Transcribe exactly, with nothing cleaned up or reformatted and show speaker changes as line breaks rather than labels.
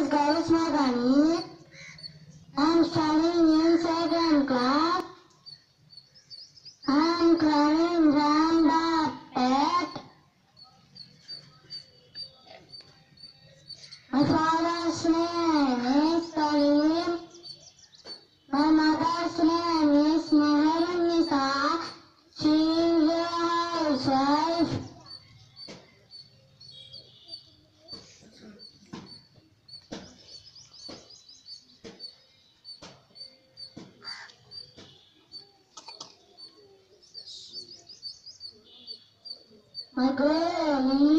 girl is Madani. I am studying in second class. I am crying round the pet. My father's name is Karim. My mother's name is Meherunisa. She is a housewife. My goal